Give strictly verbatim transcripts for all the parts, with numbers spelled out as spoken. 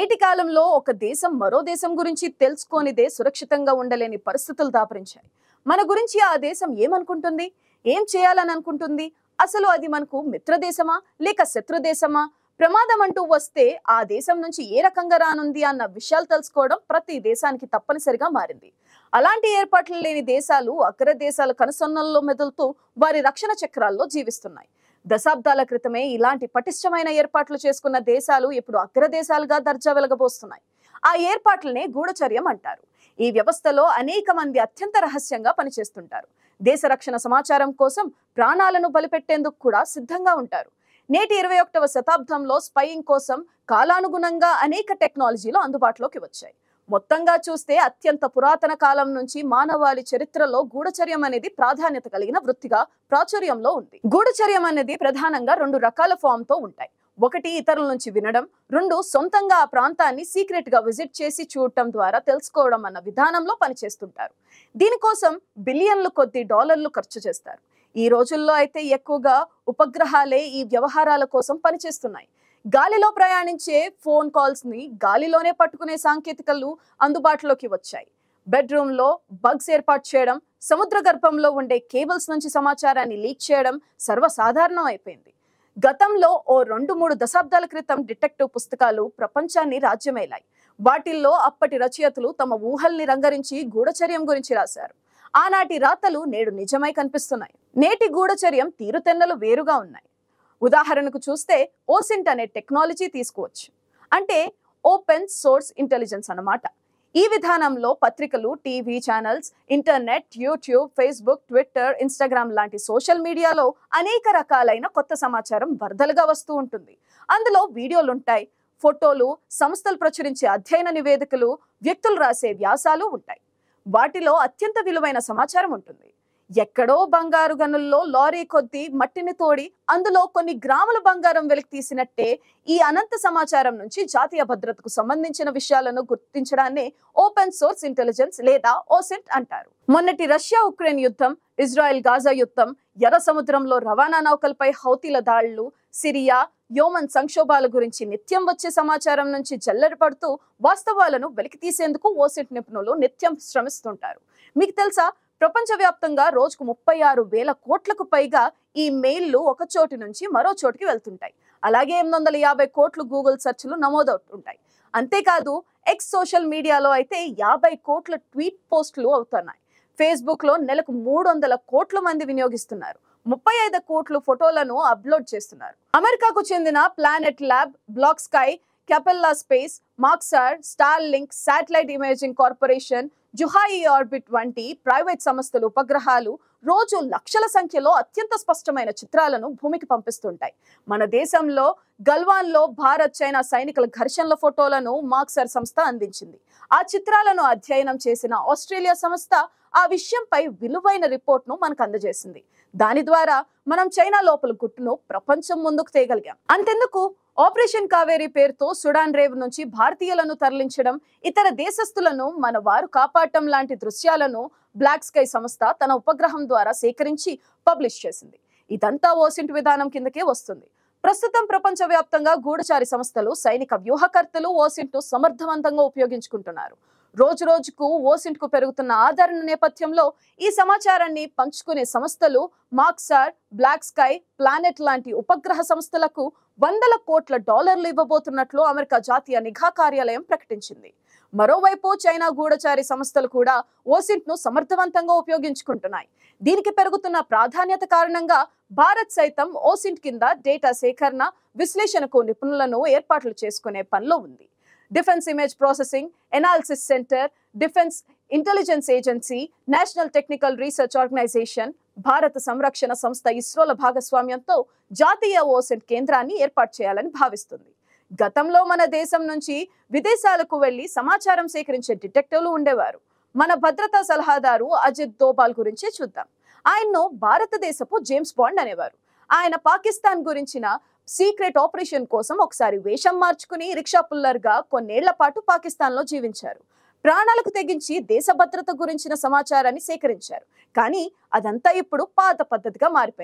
నేటి కాలంలో ఒక దేశం మరో దేశం గురించి తెలుసుకోనిదే సురక్షితంగా ఉండలేని పరిస్థితులు దాపరించాయి. మన గురించి ఆ దేశం ఏమనుకుంటుంది, ఏం చేయాలని అనుకుంటుంది, అసలు అది మనకు మిత్ర దేశమా లేక శత్రు దేశమా, ప్రమాదం అంటూ వస్తే ఆ దేశం నుంచి ఏ రకంగా రానుంది అన్న విషయాలు తెలుసుకోవడం ప్రతి దేశానికి తప్పనిసరిగా మారింది. అలాంటి ఏర్పాట్లు లేని దేశాలు అగ్ర దేశాల కనుసన్నల్లో మెదులుతూ వారి రక్షణ చక్రాల్లో జీవిస్తున్నాయి. దశాబ్దాల క్రితమే ఇలాంటి పటిష్టమైన ఏర్పాట్లు చేసుకున్న దేశాలు ఇప్పుడు అగ్రదేశాలుగా దర్జా వెలగబోస్తున్నాయి. ఆ ఏర్పాట్లనే గూఢచర్యం అంటారు. ఈ వ్యవస్థలో అనేక మంది అత్యంత రహస్యంగా పనిచేస్తుంటారు. దేశ రక్షణ సమాచారం కోసం ప్రాణాలను బలిపెట్టేందుకు కూడా సిద్ధంగా ఉంటారు. నేటి ఇరవై ఒకటవ శతాబ్దంలో స్పైయింగ్ కోసం కాలానుగుణంగా అనేక టెక్నాలజీలు అందుబాటులోకి వచ్చాయి. మొత్తంగా చూస్తే అత్యంత పురాతన కాలం నుంచి మానవాళి చరిత్రలో గూఢచర్యం అనేది ప్రాధాన్యత కలిగిన వృత్తిగా ప్రాచుర్యంలో ఉంది. గూఢచర్యం అనేది ప్రధానంగా రెండు రకాల ఫామ్ తో ఉంటాయి. ఒకటి ఇతరుల నుంచి వినడం, రెండు సొంతంగా ఆ ప్రాంతాన్ని సీక్రెట్ గా విజిట్ చేసి చూడటం ద్వారా తెలుసుకోవడం అన్న విధానంలో పనిచేస్తుంటారు. దీనికోసం బిలియన్లు కొద్ది డాలర్లు ఖర్చు చేస్తారు. ఈ రోజుల్లో అయితే ఎక్కువగా ఉపగ్రహాలే ఈ వ్యవహారాల కోసం పనిచేస్తున్నాయి. గాలిలో ప్రయాణించే ఫోన్ కాల్స్ ని గాలిలోనే పట్టుకునే సాంకేతికలు అందుబాటులోకి వచ్చాయి. బెడ్రూమ్ లో బగ్స్ ఏర్పాటు చేయడం, సముద్ర గర్భంలో ఉండే కేబుల్స్ నుంచి సమాచారాన్ని లీక్ చేయడం సర్వసాధారణం అయిపోయింది. గతంలో ఓ రెండు మూడు దశాబ్దాల క్రితం డిటెక్టివ్ పుస్తకాలు ప్రపంచాన్ని రాజ్యమేలాయి. వాటిల్లో అప్పటి రచయితలు తమ ఊహల్ని రంగరించి గూఢచర్యం గురించి రాశారు. ఆనాటి రాతలు నేడు నిజమై కనిపిస్తున్నాయి. నేటి గూఢచర్యం తీరుతెన్నలు వేరుగా ఉన్నాయి. ఉదాహరణకు చూస్తే ఓసింట్ అనే టెక్నాలజీ తీసుకోవచ్చు. అంటే ఓపెన్ సోర్స్ ఇంటెలిజెన్స్ అన్నమాట. ఈ విధానంలో పత్రికలు, TV channels, internet, YouTube, Facebook, Twitter, Instagram లాంటి సోషల్ మీడియాలో అనేక రకాలైన కొత్త సమాచారం వరదలుగా వస్తూ ఉంటుంది. అందులో వీడియోలు ఉంటాయి, ఫోటోలు, సంస్థలు ప్రచురించే అధ్యయన నివేదికలు, వ్యక్తులు రాసే వ్యాసాలు ఉంటాయి. వాటిలో అత్యంత విలువైన సమాచారం ఉంటుంది. ఎక్కడో బంగారు గనుల్లో లారీ కొద్ది మట్టిని తోడి అందులో కొన్ని గ్రాముల బంగారం వెలికి తీసినట్టే ఈ అనంత సమాచారం నుంచి జాతీయ భద్రతకు సంబంధించిన విషయాలను గుర్తించడాన్ని ఓపెన్ సోర్స్ ఇంటెలిజెన్స్ లేదా ఓసెంట్ అంటారు. మొన్నటి రష్యా ఉక్రెయిన్ యుద్ధం, ఇజ్రాయెల్ గాజా యుద్ధం, ఎర్ర సముద్రంలో రవాణా నౌకలపై హౌతీల దాడులు, సిరియా, యోమన్ సంక్షోభాల గురించి నిత్యం వచ్చే సమాచారం నుంచి జల్లెడపడుతూ వాస్తవాలను వెలికి తీసేందుకు ఓసెంట్ నిపుణులు నిత్యం శ్రమిస్తుంటారు. మీకు తెలుసా, ప్రపంచవ్యాప్తంగా రోజుకు ముప్పై ఆరు వేల కోట్లకు పైగా ఈ మెయిల్లు ఒక చోటు నుంచి మరో చోటుకి వెళ్తుంటాయి. అలాగే ఎనిమిది వందల యాభై కోట్లు గూగుల్ సెర్చ్లు నమోదవుతుంటాయి. అంతేకాదు ఎక్స్ సోషల్ మీడియాలో అయితే యాభై కోట్ల ట్వీట్ పోస్టులు అవుతున్నాయి. ఫేస్బుక్ లో నెలకు మూడు వందల కోట్ల మంది వినియోగిస్తున్నారు. ముప్పై ఐదు కోట్ల ఫోటోలను అప్లోడ్ చేస్తున్నారు. అమెరికాకు చెందిన Planet Lab, BlackSky, Capella Space, Maxar, Starlink, Satellite Imaging Corporation, Zhuhai Orbit వంటి ప్రైవేట్ సంస్థలు ఉపగ్రహాలు రోజు లక్షల సంఖ్యలో అత్యంత స్పష్టమైన చిత్రాలను భూమికి పంపిస్తుంటాయి. మన దేశంలో గల్వాన్ లో భారత్ చైనా సైనికుల ఘర్షణల ఫోటోలను మాక్సార్ సంస్థ అందించింది. ఆ చిత్రాలను అధ్యయనం చేసిన ఆస్ట్రేలియా సంస్థ ఆ విషయంపై విలువైన రిపోర్ట్ను మనకు అందజేసింది. దాని ద్వారా మనం చైనా లోపల గుట్టును ప్రపంచం ముందుకు తేగలిగాం. అంతెందుకు, ఆపరేషన్ కావేరీ పేరుతో సుడాన్ రేవ్ నుంచి భారతీయులను తరలించడం, ఇతర దేశస్తులను మన వారు కాపాడటం లాంటి దృశ్యాలను బ్లాక్ స్కై సంస్థ తన ఉపగ్రహం ద్వారా సేకరించి పబ్లిష్ చేసింది. ఇదంతా ఓసింట్ విధానం కిందకే వస్తుంది. ప్రస్తుతం ప్రపంచవ్యాప్తంగా గూఢచారి సంస్థలు, సైనిక వ్యూహకర్తలు ఓసింట్ ను సమర్థవంతంగా ఉపయోగించుకుంటున్నారు. రోజు రోజుకు ఓసింట్ కు పెరుగుతున్న ఆదరణ నేపథ్యంలో ఈ సమాచారాన్ని పంచుకునే సంస్థలు మాక్సార్, బ్లాక్ స్కై, ప్లానెట్ లాంటి ఉపగ్రహ సంస్థలకు వందల కోట్ల డాలర్లు ఇవ్వబోతున్నట్లు అమెరికా జాతీయ నిఘా కార్యాలయం ప్రకటించింది. మరోవైపు చైనా గూఢచారి సంస్థలు కూడా ఓసింట్ ను సమర్థవంతంగా ఉపయోగించుకుంటున్నాయి. దీనికి పెరుగుతున్న ప్రాధాన్యత కారణంగా భారత్ సైతం ఓసింట్ కింద డేటా సేకరణ, విశ్లేషణకు నిపుణులను ఏర్పాట్లు చేసుకునే పనిలో ఉంది. Defence Image Processing Analysis Centre, Defence Intelligence Agency, National Technical Research Organisation, భారత సంరక్షణ సంస్థ ఇస్రోల భాగస్వామ్యంతో జాతీయ ఓసెంట్ కేంద్రాన్ని ఏర్పాటు చేయాలని భావిస్తుంది. గతంలో మన దేశం నుంచి విదేశాలకు వెళ్లి సమాచారం సేకరించే డిటెక్టివ్లు ఉండేవారు. మన భద్రతా సలహాదారు అజిత్ దోబాల్ గురించే చూద్దాం. ఆయన్ను భారతదేశపు జేమ్స్ బాండ్ అనేవారు. ఆయన పాకిస్తాన్ గురించిన సీక్రెట్ ఆపరేషన్ కోసం ఒకసారి వేషం మార్చుకుని రిక్షా పుల్లర్ గా కొన్నేళ్ల పాటు పాకిస్తాన్ లో జీవించారు. ప్రాణాలకు తెగించి దేశ భద్రత గురించిన సమాచారాన్ని సేకరించారు. కానీ అదంతా ఇప్పుడు పాత పద్ధతిగా మారిపోయింది.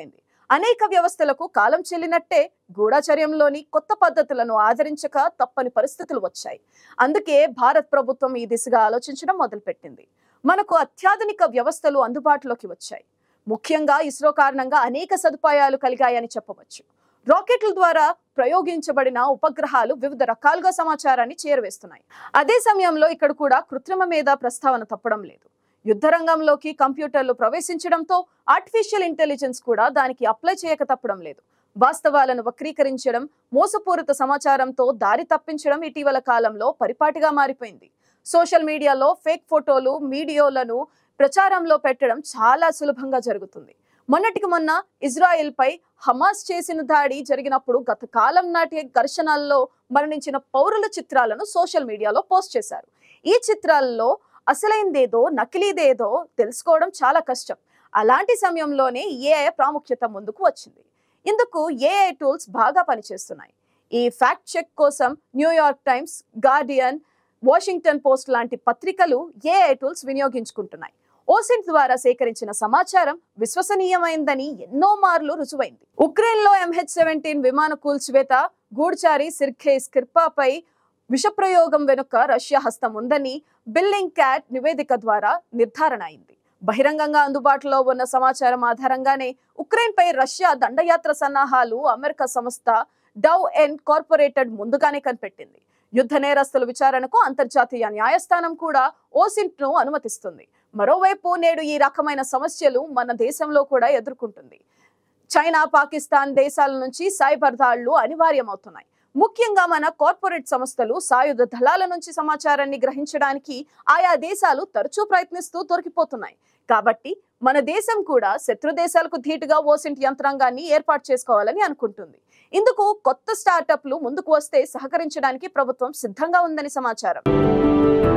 అనేక వ్యవస్థలకు కాలం చెల్లినట్టే గూఢచర్యంలోని కొత్త పద్ధతులను ఆదరించక తప్పని పరిస్థితులు వచ్చాయి. అందుకే భారత్ ప్రభుత్వం ఈ దిశగా ఆలోచించడం మొదలుపెట్టింది. మనకు అత్యాధునిక వ్యవస్థలు అందుబాటులోకి వచ్చాయి. ముఖ్యంగా ఇస్రో కారణంగా అనేక సదుపాయాలు కలిగాయని చెప్పవచ్చు. రాకెట్ల ద్వారా ప్రయోగించబడిన ఉపగ్రహాలు వివిధ రకాలుగా సమాచారాన్ని చేరవేస్తున్నాయి. అదే సమయంలో ఇక్కడ కూడా కృత్రిమ మీద ప్రస్తావన తప్పడం లేదు. యుద్ధ రంగంలోకి కంప్యూటర్లు ప్రవేశించడంతో ఆర్టిఫిషియల్ ఇంటెలిజెన్స్ కూడా దానికి అప్లై చేయక తప్పడం లేదు. వాస్తవాలను వక్రీకరించడం, మోసపూరిత సమాచారంతో దారి తప్పించడం ఇటీవల కాలంలో పరిపాటిగా మారిపోయింది. సోషల్ మీడియాలో ఫేక్ ఫోటోలు, వీడియోలను ప్రచారంలో పెట్టడం చాలా సులభంగా జరుగుతుంది. మొన్నటికి మొన్న ఇజ్రాయెల్ పై హమాస్ చేసిన దాడి జరిగినప్పుడు గత కాలం నాటి ఘర్షణల్లో మరణించిన పౌరుల చిత్రాలను సోషల్ మీడియాలో పోస్ట్ చేశారు. ఈ చిత్రాల్లో అసలైందేదో నకిలీదేదో తెలుసుకోవడం చాలా కష్టం. అలాంటి సమయంలోనే ఏఐ ప్రాముఖ్యత ముందుకు వచ్చింది. ఇందుకు ఏఐ టూల్స్ బాగా పనిచేస్తున్నాయి. ఈ ఫ్యాక్ట్ చెక్ కోసం New York Times, Guardian, Washington Post లాంటి పత్రికలు ఏఐ టూల్స్ వినియోగించుకుంటున్నాయి. ఓసిన్ ద్వారా సేకరించిన సమాచారం విశ్వసనీయమైందని ఎన్నో మార్లు రుజువైంది. ఉక్రెయిన్ లో ఎంహెచ్ సెవెంటీన్ విమాన కూల్చివేత, గూడ్చారి సిర్ఖే స్కిర్పాపై విషప్రయోగం వెనుక రష్యా హస్తం ఉందని బిల్లింగ్ క్యాట్ నివేదిక ద్వారా నిర్ధారణ అయింది. బహిరంగంగా అందుబాటులో ఉన్న సమాచారం ఆధారంగానే ఉక్రెయిన్ పై రష్యా దండయాత్ర సన్నాహాలు అమెరికా సంస్థ డౌ అండ్ కార్పొరేటెడ్ ముందుగానే కనిపెట్టింది. యుద్ధ నేరస్తుల విచారణకు అంతర్జాతీయ న్యాయస్థానం కూడా ఓసిన్ ను అనుమతిస్తుంది. మరోవైపు నేడు ఈ రకమైన సమస్యలు మన దేశంలో కూడా ఎదుర్కొంటుంది. చైనా, పాకిస్తాన్ దేశాల నుంచి సైబర్ దాడులు అనివార్యమవుతున్నాయి. ముఖ్యంగా మన కార్పొరేట్ సంస్థలు సాయుధ దళాల నుంచి సమాచారాన్ని గ్రహించడానికి ఆయా దేశాలు తరచూ ప్రయత్నిస్తూ దొరికిపోతున్నాయి. కాబట్టి మన దేశం కూడా శత్రు దేశాలకు ధీటుగా ఓసిన్ యంత్రాంగాన్ని ఏర్పాటు చేసుకోవాలని అనుకుంటుంది. ఇందుకు కొత్త స్టార్టప్లు ముందుకు వస్తే సహకరించడానికి ప్రభుత్వం సిద్ధంగా ఉందని సమాచారం.